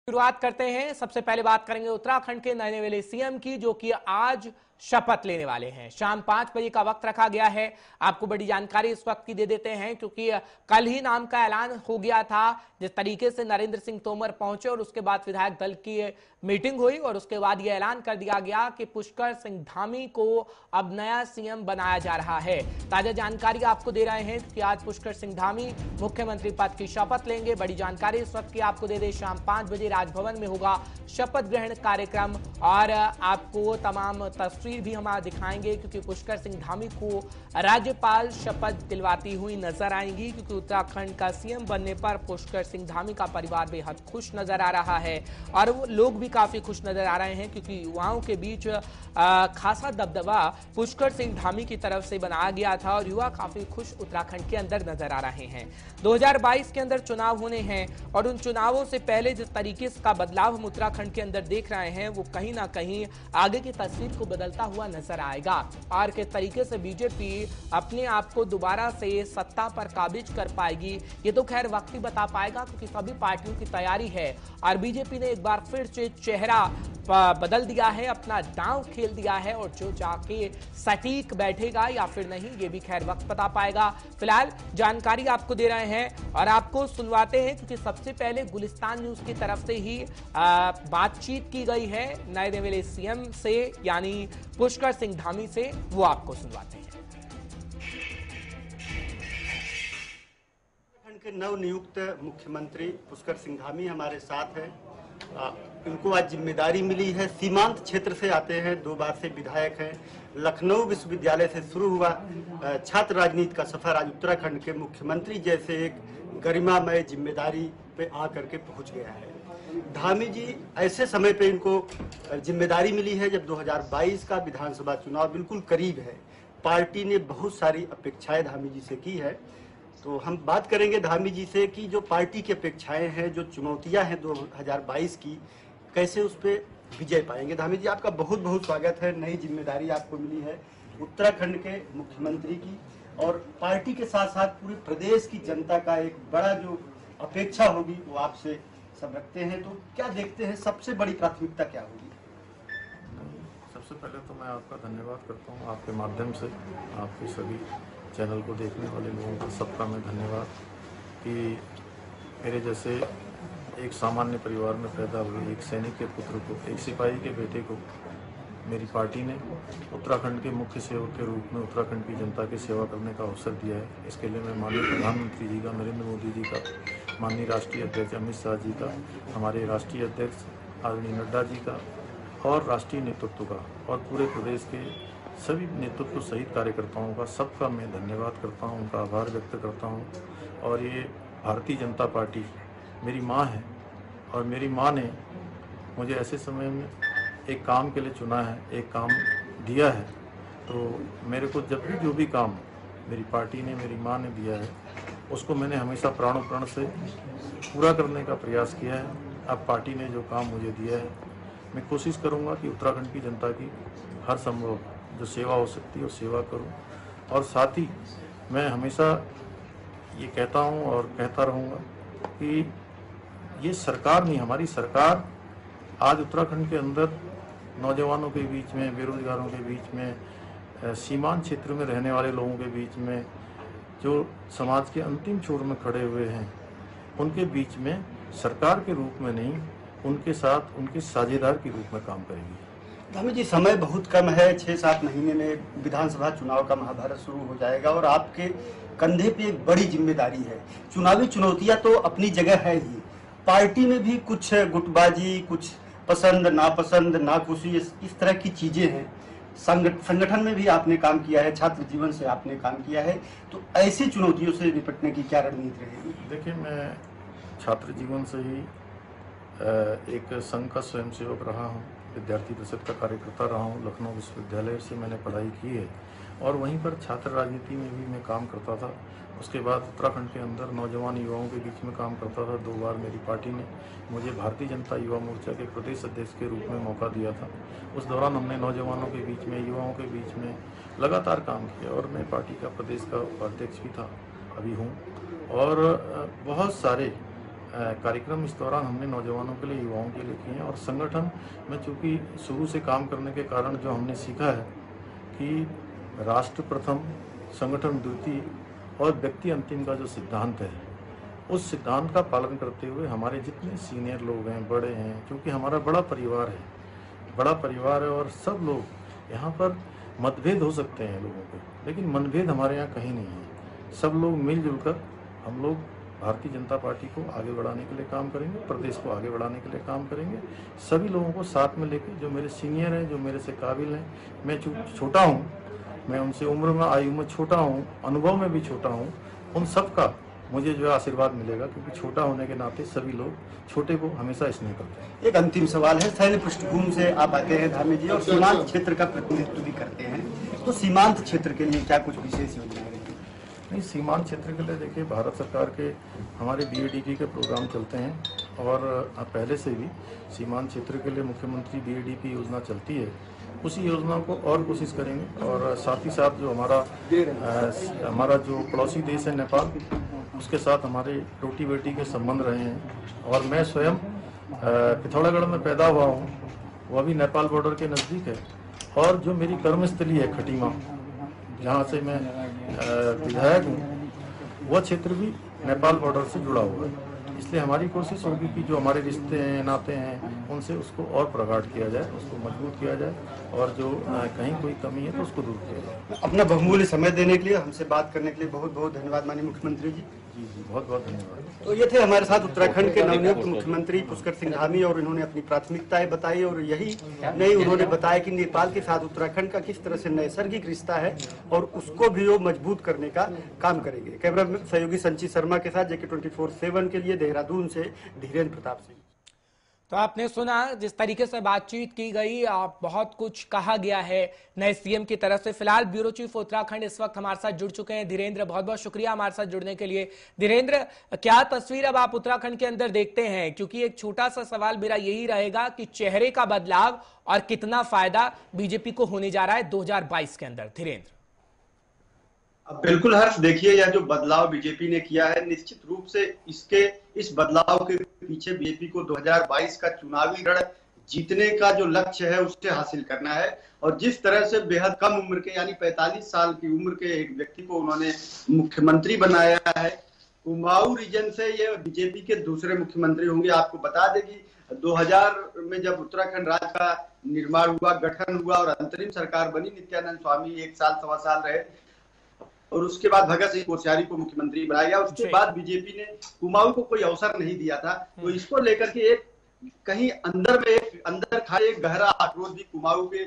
शुरुआत करते हैं। सबसे पहले बात करेंगे उत्तराखंड के नए नियुक्त सीएम की, जो कि आज शपथ लेने वाले हैं। शाम 5 बजे का वक्त रखा गया है। आपको बड़ी जानकारी इस वक्त की दे देते हैं, क्योंकि कल ही नाम का ऐलान हो गया था। जिस तरीके से नरेंद्र सिंह तोमर पहुंचे और उसके बाद विधायक दल की मीटिंग हुई और उसके बाद यह ऐलान कर दिया गया कि पुष्कर सिंह धामी को अब नया सीएम बनाया जा रहा है। ताजा जानकारी आपको दे रहे हैं कि आज पुष्कर सिंह धामी मुख्यमंत्री पद की शपथ लेंगे। बड़ी जानकारी इस वक्त की आपको दे दे, शाम 5 बजे राजभवन में होगा शपथ ग्रहण कार्यक्रम और आपको तमाम तस्वीर भी हम दिखाएंगे, क्योंकि पुष्कर सिंह धामी को राज्यपाल शपथ दिलवाती हुई नजर आएंगी। क्योंकि उत्तराखंड का सीएम बनने पर पुष्कर सिंह धामी का परिवार बेहद खुश नजर आ रहा है और वो लोग भी काफी खुश नजर आ रहे हैं, क्योंकि युवाओं के बीच खासा दबदबा पुष्कर सिंह धामी की तरफ से बनाया गया था और युवा काफी खुश उत्तराखंड के अंदर नजर आ रहे हैं। 2022 के अंदर चुनाव होने हैं और उन चुनावों से पहले जिस तरीके का बदलाव हम उत्तराखंड के अंदर देख रहे हैं, वो कहीं ना कहीं आगे की तस्वीर को बदलता हुआ नजर आएगा। और किस तरीके से बीजेपी अपने आप को दोबारा से सत्ता पर काबिज कर पाएगी, ये तो खैर वक्त ही बता पाएगा, क्योंकि सभी पार्टियों की तैयारी है और बीजेपी ने एक बार फिर से चेहरा बदल दिया है, अपना दांव खेल दिया है और जो जाके सटीक बैठेगा या फिर नहीं, ये भी खैर वक्त बता पाएगा। फिलहाल जानकारी आपको दे रहे हैं और आपको सुनवाते हैं, क्योंकि सबसे पहले गुलिस्तान न्यूज की तरफ से ही बातचीत की गई है नए नियुक्त सीएम से, यानी पुष्कर सिंह धामी से, वो आपको सुनवाते हैं। उत्तराखंड के नवनियुक्त मुख्यमंत्री पुष्कर सिंह धामी हमारे साथ हैं। इनको आज जिम्मेदारी मिली है। सीमांत क्षेत्र से आते हैं, 2 बार से विधायक हैं। लखनऊ विश्वविद्यालय से शुरू हुआ छात्र राजनीति का सफर आज उत्तराखंड के मुख्यमंत्री जैसे एक गरिमामय जिम्मेदारी पे आकर के पहुंच गया है। धामी जी ऐसे समय पे इनको जिम्मेदारी मिली है जब 2022 का विधानसभा चुनाव बिल्कुल करीब है। पार्टी ने बहुत सारी अपेक्षाएं धामी जी से की है, तो हम बात करेंगे धामी जी से कि जो पार्टी की अपेक्षाएं हैं, जो चुनौतियां हैं 2022 की, कैसे उस पर विजय पाएंगे। धामी जी, आपका बहुत बहुत स्वागत है। नई जिम्मेदारी आपको मिली है उत्तराखंड के मुख्यमंत्री की, और पार्टी के साथ साथ पूरे प्रदेश की जनता का एक बड़ा जो अपेक्षा होगी वो आपसे सब रखते हैं। तो क्या देखते हैं, सबसे बड़ी प्राथमिकता क्या होगी? सबसे पहले तो मैं आपका धन्यवाद करता हूँ, आपके माध्यम से आपके सभी चैनल को देखने वाले लोगों का सबका मैं धन्यवाद कि मेरे जैसे एक सामान्य परिवार में पैदा हुए एक सैनिक के पुत्र को, एक सिपाही के बेटे को मेरी पार्टी ने उत्तराखंड के मुख्य सेवक के रूप में उत्तराखंड की जनता की सेवा करने का अवसर दिया है। इसके लिए मैं माननीय प्रधानमंत्री जी का, नरेंद्र मोदी जी का, माननीय राष्ट्रीय अध्यक्ष अमित शाह जी का, हमारे राष्ट्रीय अध्यक्ष आदरणीय नड्डा जी का और राष्ट्रीय नेतृत्व का और पूरे प्रदेश के सभी नेतृत्व सहित कार्यकर्ताओं का सबका मैं धन्यवाद करता हूं, उनका आभार व्यक्त करता हूं। और ये भारतीय जनता पार्टी मेरी माँ है और मेरी माँ ने मुझे ऐसे समय में एक काम के लिए चुना है, एक काम दिया है, तो मेरे को जब भी जो भी काम मेरी पार्टी ने, मेरी माँ ने दिया है, उसको मैंने हमेशा प्राणों प्राण से पूरा करने का प्रयास किया है। अब पार्टी ने जो काम मुझे दिया है, मैं कोशिश करूंगा कि उत्तराखंड की जनता की हर संभव जो सेवा हो सकती है वो सेवा करूं। और साथ ही मैं हमेशा ये कहता हूं और कहता रहूंगा कि ये सरकार नहीं, हमारी सरकार आज उत्तराखंड के अंदर नौजवानों के बीच में, बेरोजगारों के बीच में, सीमांत क्षेत्र में रहने वाले लोगों के बीच में, जो समाज के अंतिम छोर में खड़े हुए हैं, उनके बीच में सरकार के रूप में नहीं, उनके साथ उनके साझेदार के रूप में काम करेगी। धामी जी, समय बहुत कम है, 6-7 महीने में विधानसभा चुनाव का महाभारत शुरू हो जाएगा और आपके कंधे पे एक बड़ी जिम्मेदारी है। चुनावी चुनौतियां तो अपनी जगह है ही, पार्टी में भी कुछ गुटबाजी, कुछ पसंद नापसंद, नाखुशी, इस तरह की चीजें हैं। संगठन में भी आपने काम किया है, छात्र जीवन से आपने काम किया है, तो ऐसी चुनौतियों से निपटने की क्या रणनीति रहेगी? देखिए, मैं छात्र जीवन से ही एक संघ का स्वयंसेवक रहा हूँ, विद्यार्थी परिषद का कार्यकर्ता रहा हूँ। लखनऊ विश्वविद्यालय से मैंने पढ़ाई की है और वहीं पर छात्र राजनीति में भी मैं काम करता था। उसके बाद उत्तराखंड के अंदर नौजवान युवाओं के बीच में काम करता था। 2 बार मेरी पार्टी ने मुझे भारतीय जनता युवा मोर्चा के प्रदेश अध्यक्ष के रूप में मौका दिया था। उस दौरान हमने नौजवानों के बीच में, युवाओं के बीच में लगातार काम किया और मैं पार्टी का प्रदेश का उपाध्यक्ष भी था, अभी हूँ। और बहुत सारे कार्यक्रम इस दौरान हमने नौजवानों के लिए, युवाओं के लिए किए हैं। और संगठन में चूँकि शुरू से काम करने के कारण जो हमने सीखा है कि राष्ट्र प्रथम, संगठन द्वितीय और व्यक्ति अंतिम का जो सिद्धांत है, उस सिद्धांत का पालन करते हुए हमारे जितने सीनियर लोग हैं, बड़े हैं, क्योंकि हमारा बड़ा परिवार है और सब लोग यहाँ पर मतभेद हो सकते हैं लोगों के, लेकिन मनभेद हमारे यहाँ कहीं नहीं है। सब लोग मिलजुल कर हम लोग भारतीय जनता पार्टी को आगे बढ़ाने के लिए काम करेंगे, प्रदेश को आगे बढ़ाने के लिए काम करेंगे। सभी लोगों को साथ में लेकर, जो मेरे सीनियर हैं, जो मेरे से काबिल हैं, मैं छोटा हूँ, मैं उनसे उम्र में, आयु में छोटा हूँ, अनुभव में भी छोटा हूँ, उन सब का मुझे जो है आशीर्वाद मिलेगा, क्योंकि छोटा होने के नाते सभी लोग छोटे को हमेशा स्नेह करते हैं। एक अंतिम सवाल है, सैन्य पृष्ठभूमि से आप आते हैं धामी जी और सीमांत क्षेत्र का प्रतिनिधित्व भी करते हैं, तो सीमांत क्षेत्र के लिए क्या कुछ विशेष योजनाएं रहेंगी? नहीं, सीमांत क्षेत्र के लिए देखिए भारत सरकार के हमारे BADP के प्रोग्राम चलते हैं और पहले से भी सीमांत क्षेत्र के लिए मुख्यमंत्री BADP योजना चलती है। उसी योजना को और कोशिश करेंगे और साथ ही साथ जो हमारा जो पड़ोसी देश है नेपाल, उसके साथ हमारे रोटी बेटी के संबंध रहे हैं। और मैं स्वयं पिथौरागढ़ में पैदा हुआ हूँ, वह भी नेपाल बॉर्डर के नज़दीक है। और जो मेरी कर्मस्थली है खटीमा, जहाँ से मैं विधायक हूँ, वह क्षेत्र भी नेपाल बॉर्डर से जुड़ा हुआ है। इसलिए हमारी कोशिश होगी कि जो हमारे रिश्ते हैं, नाते हैं, उनसे उसको और प्रगाढ़ किया जाए, उसको मजबूत किया जाए और जो कहीं कोई कमी है तो उसको दूर किया जाए। अपना बहुमूल्य समय देने के लिए, हमसे बात करने के लिए बहुत बहुत धन्यवाद माननीय मुख्यमंत्री जी। जी, बहुत बहुत धन्यवाद। तो ये थे हमारे साथ उत्तराखंड के नवनियुक्त मुख्यमंत्री पुष्कर सिंह धामी और इन्होंने अपनी प्राथमिकताएं बताई और यही नहीं, उन्होंने बताया कि नेपाल के साथ उत्तराखंड का किस तरह से नैसर्गिक रिश्ता है और उसको भी वो मजबूत करने का काम करेंगे। कैमरा सहयोगी संचित शर्मा के साथ JK 24/7 के लिए देहरादून से धीरेन्द्र प्रताप सिंह। तो आपने सुना जिस तरीके से बातचीत की गई, बहुत कुछ कहा गया है नए सीएम की तरफ से। फिलहाल ब्यूरो चीफ उत्तराखंड इस वक्त हमारे साथ जुड़ चुके हैं धीरेन्द्र, बहुत बहुत शुक्रिया हमारे साथ जुड़ने के लिए। धीरेन्द्र, क्या तस्वीर अब आप उत्तराखंड के अंदर देखते हैं? क्योंकि एक छोटा सा सवाल मेरा यही रहेगा कि चेहरे का बदलाव और कितना फायदा बीजेपी को होने जा रहा है 2022 के अंदर। धीरेन्द्र। बिल्कुल हर्ष, देखिए यह जो बदलाव बीजेपी ने किया है, निश्चित रूप से इस बदलाव के पीछे बीजेपी को 2022 का चुनावी रण जीतने का जो लक्ष्य है उसे हासिल करना है। और जिस तरह से बेहद कम उम्र के, यानी 45 साल की उम्र के एक व्यक्ति को उन्होंने मुख्यमंत्री बनाया है, कुमाऊं रीजन से ये बीजेपी के दूसरे मुख्यमंत्री होंगे। आपको बता दें कि 2000 में जब उत्तराखंड राज्य का निर्माण हुआ, गठन हुआ और अंतरिम सरकार बनी, नित्यानंद स्वामी 1 साल सवा साल रहे और उसके बाद भगत सिंह कोश्यारी को मुख्यमंत्री बनाया गया। उसके बाद बीजेपी ने कुमाऊं को कोई अवसर नहीं दिया था। तो इसको लेकर के एक कहीं अंदर खा एक गहरा आक्रोश भी कुमाऊं के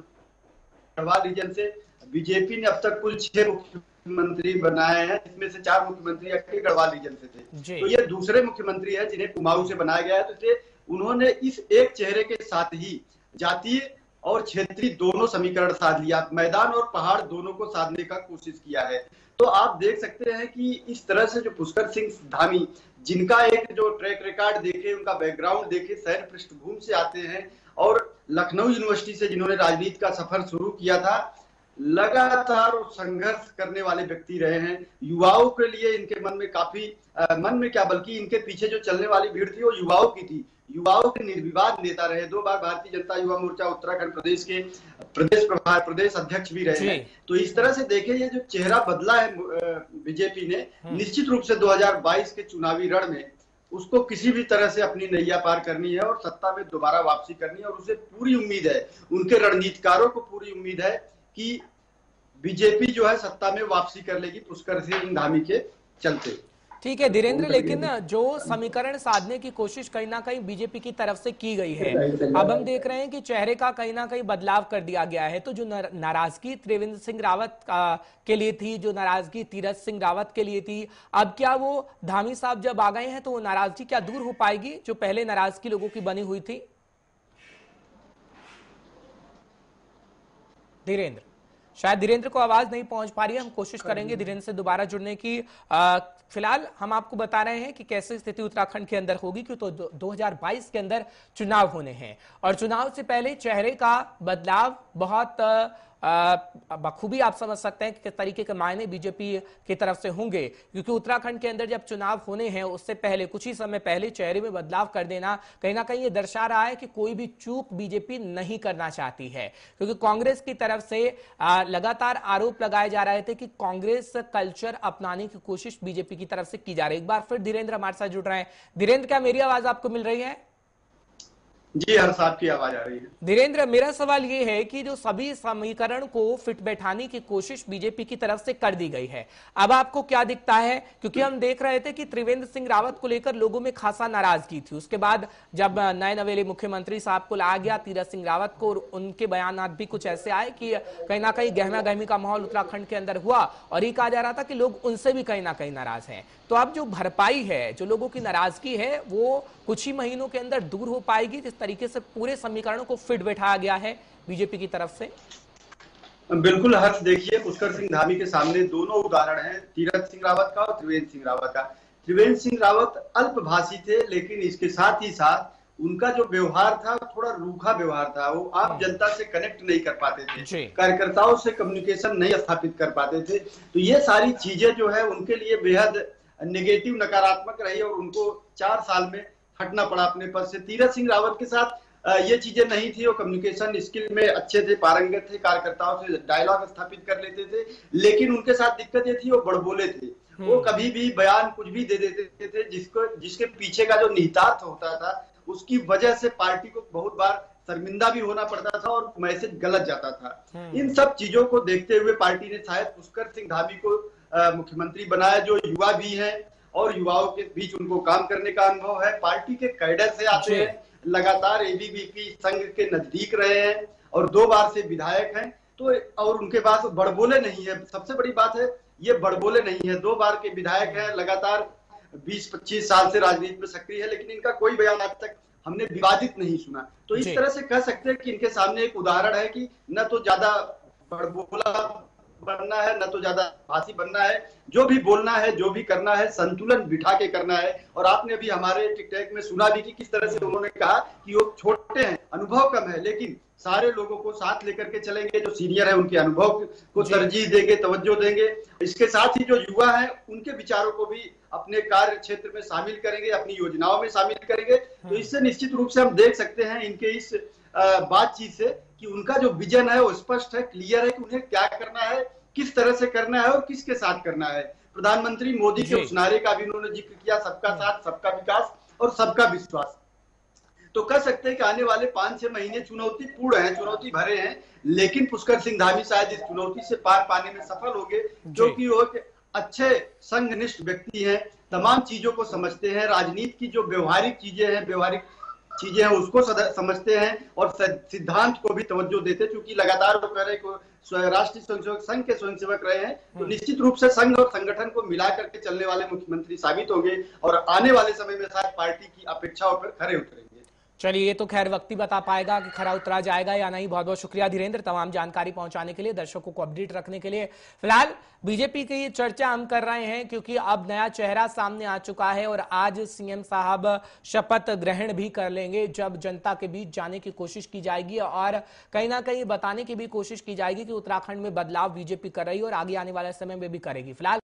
गढ़वाल रीजन से। बीजेपी ने अब तक कुल 6 मुख्यमंत्री बनाए हैं, जिसमें से 4 मुख्यमंत्री गढ़वाल रीजन से थे। तो ये दूसरे मुख्यमंत्री है जिन्हें कुमाऊं से बनाया गया है। तो उन्होंने इस एक चेहरे के साथ ही जातीय और क्षेत्रीय दोनों समीकरण साध लिया, मैदान और पहाड़ दोनों को साधने का कोशिश किया है। तो आप देख सकते हैं कि इस तरह से जो पुष्कर सिंह धामी, जिनका एक जो ट्रैक रिकॉर्ड देखे, उनका बैकग्राउंड देखे, सैन्य पृष्ठभूमि से आते हैं और लखनऊ यूनिवर्सिटी से जिन्होंने राजनीति का सफर शुरू किया था, लगातार संघर्ष करने वाले व्यक्ति रहे हैं। युवाओं के लिए इनके मन में काफी मन में क्या बल्कि इनके पीछे जो चलने वाली भीड़ थी वो युवाओं की थी। युवाओं के निर्विवाद नेता रहे, 2 बार भारतीय जनता युवा मोर्चा उत्तराखंड प्रदेश के प्रदेश अध्यक्ष भी रहे हैं। तो इस तरह से देखें, ये जो चेहरा बदला है बीजेपी ने, निश्चित रूप से 2022 के चुनावी रण में उसको किसी भी तरह से अपनी नैया पार करनी है और सत्ता में दोबारा वापसी करनी है। और उसे पूरी उम्मीद है, उनके रणनीतिकारों को पूरी उम्मीद है कि बीजेपी जो है सत्ता में वापसी कर लेगी पुष्कर सिंह धामी के चलते। ठीक है धीरेन्द्र, लेकिन जो समीकरण साधने की कोशिश कहीं ना कहीं बीजेपी की तरफ से की गई है, अब हम देख रहे हैं कि चेहरे का कहीं ना कहीं बदलाव कर दिया गया है। तो जो नाराजगी त्रिवेंद्र सिंह रावत के लिए थी, जो नाराजगी तीरथ सिंह रावत के लिए थी, अब क्या वो धामी साहब जब आ गए हैं तो वो नाराजगी क्या दूर हो पाएगी जो पहले नाराजगी लोगों की बनी हुई थी? धीरेन्द्र, शायद धीरेन्द्र को आवाज नहीं पहुंच पा रही है, हम कोशिश करेंगे धीरेन्द्र से दोबारा जुड़ने की। फिलहाल हम आपको बता रहे हैं कि कैसे स्थिति उत्तराखंड के अंदर होगी, क्यों तो 2022 के अंदर चुनाव होने हैं और चुनाव से पहले चेहरे का बदलाव बहुत बखूबी आप समझ सकते हैं कि किस तरीके के मायने बीजेपी की तरफ से होंगे, क्योंकि उत्तराखंड के अंदर जब चुनाव होने हैं उससे पहले कुछ ही समय पहले चेहरे में बदलाव कर देना कहीं ना कहीं ये दर्शा रहा है कि कोई भी चूक बीजेपी नहीं करना चाहती है, क्योंकि कांग्रेस की तरफ से लगातार आरोप लगाए जा रहे थे कि कांग्रेस कल्चर अपनाने की कोशिश बीजेपी की तरफ से की जा रही है। एक बार फिर धीरेन्द्र हमारे साथ जुड़ रहे हैं। धीरेन्द्र, क्या मेरी आवाज आपको मिल रही है? जी, हर साहब की आवाज आ रही है। धीरेन्द्र, मेरा सवाल यह है कि जो सभी समीकरण को फिट बैठाने की कोशिश बीजेपी की तरफ से कर दी गई है, अब आपको क्या दिखता है? क्योंकि हम देख रहे थे कि त्रिवेंद्र सिंह रावत को लेकर लोगों में खासा नाराजगी थी, उसके बाद जब नए नवेले मुख्यमंत्री साहब को लाया गया तीरथ सिंह रावत को, उनके बयानात भी कुछ ऐसे आए कि कहीं ना कहीं गहमा गहमी का माहौल उत्तराखंड के अंदर हुआ और ये कहा जा रहा था कि लोग उनसे भी कहीं ना कहीं नाराज हैं। तो अब जो भरपाई है, जो लोगों की नाराजगी है, वो कुछ ही महीनों के अंदर दूर हो पाएगी जिस तरीके से पूरे समीकरणों को फिट बैठाया गया है बीजेपी की तरफ से? बिल्कुल हर्ष, देखिए पुष्कर सिंह धामी के सामने दोनों उदाहरण हैं, तीरथ सिंह रावत का और त्रिवेंद्र सिंह रावत का। त्रिवेंद्र सिंह रावत अल्पभाषी थे, लेकिन इसके साथ ही साथ उनका जो व्यवहार था थोड़ा रूखा व्यवहार था। वो आम जनता से कनेक्ट नहीं कर पाते थे, कार्यकर्ताओं से कम्युनिकेशन नहीं स्थापित कर पाते थे। तो ये सारी चीजें जो है उनके लिए बेहद नेगेटिव, नकारात्मक रही और उनको 4 साल में हटना पड़ा अपने पद से। तीरथ सिंह रावत के साथ ये चीजें नहीं थी, वो कम्युनिकेशन स्किल में अच्छे थे, पारंगत थे, कार्यकर्ताओं से डायलॉग स्थापित कर लेते थे, लेकिन उनके साथ दिक्कत ये थी वो बड़बोले थे। वो कभी भी बयान कुछ भी दे देते थे जिसके पीछे का जो निहितार्थ होता था उसकी वजह से पार्टी को बहुत बार शर्मिंदा भी होना पड़ता था और मैसेज गलत जाता था। इन सब चीजों को देखते हुए पार्टी ने शायद पुष्कर सिंह धामी को मुख्यमंत्री बनाया, जो युवा भी है और युवाओं के बीच उनको काम करने का अनुभव है, पार्टी के कैडर से आते हैं, लगातार एबीवीपी संघ के नजदीक रहे हैं और 2 बार से विधायक हैं, तो और उनके पास बड़बोले नहीं है। सबसे बड़ी बात है ये बड़बोले नहीं है, 2 बार के विधायक हैं, लगातार 20-25 साल से राजनीति में सक्रिय है, लेकिन इनका कोई बयान आज तक हमने विवादित नहीं सुना। तो इस तरह से कह सकते हैं कि इनके सामने एक उदाहरण है कि न तो ज्यादा बड़बोला बनना है, न तो ज्यादा भाषी बनना है, जो भी बोलना है, जो भी करना है, संतुलन बिठा के करना है। और आपने अभी हमारे टिकटैक में सुना भी कि किस तरह से उन्होंने कहा कि वो छोटे हैं, अनुभव कम है, लेकिन सारे लोगों को साथ लेकर के चलेंगे, जो सीनियर है उनके अनुभव को तरजीह देंगे, तवज्जो देंगे। इसके साथ ही जो युवा है उनके विचारों को भी अपने कार्य क्षेत्र में शामिल करेंगे, अपनी योजनाओं में शामिल करेंगे। तो इससे निश्चित रूप से हम देख सकते हैं इनके इस बातचीत से कि उनका जो विजन है वो स्पष्ट है, क्लियर है कि उन्हें क्या करना है, किस तरह से करना है और किसके साथ करना है। प्रधानमंत्री मोदी के उस नारे का भी उन्होंने जिक्र किया, सबका साथ, सबका विकास और सबका विश्वास। तो कह सकते हैं कि आने वाले 5-6 महीने चुनौतीपूर्ण हैं, चुनौती भरे हैं, लेकिन पुष्कर सिंह धामी शायद इस चुनौती से पार पाने में सफल होंगे, क्योंकि वो एक अच्छे संघनिष्ठ व्यक्ति हैं, तमाम चीजों को समझते हैं, राजनीति की जो व्यवहारिक चीजें हैं उसको समझते हैं और सिद्धांत को भी तवज्जो देते हैं, क्योंकि लगातार वो कह रहे को राष्ट्रीय स्वयंसेवक संघ के स्वयंसेवक रहे हैं। तो निश्चित रूप से संघ और संगठन को मिला करके चलने वाले मुख्यमंत्री साबित होंगे और आने वाले समय में शायद पार्टी की अपेक्षाओं पर खरे उतरेंगे। चलिए, ये तो खैर वक्त ही बता पाएगा कि खरा उतरा जाएगा या नहीं। बहुत बहुत शुक्रिया धीरेन्द्र, तमाम जानकारी पहुंचाने के लिए, दर्शकों को अपडेट रखने के लिए। फिलहाल बीजेपी की चर्चा हम कर रहे हैं क्योंकि अब नया चेहरा सामने आ चुका है और आज सीएम साहब शपथ ग्रहण भी कर लेंगे, जब जनता के बीच जाने की कोशिश की जाएगी और कहीं ना कहीं बताने की भी कोशिश की जाएगी कि उत्तराखंड में बदलाव बीजेपी कर रही है और आगे आने वाले समय में भी करेगी। फिलहाल